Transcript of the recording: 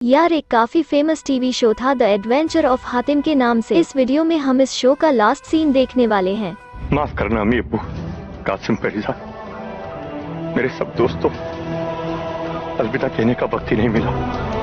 यार एक काफी फेमस टीवी शो था द एडवेंचर ऑफ हातिम के नाम से। इस वीडियो में हम इस शो का लास्ट सीन देखने वाले हैं। माफ करना अम्मी अब्बू, कासिम परिजा, मेरे सब दोस्तों, अलविदा कहने का वक्त ही नहीं मिला।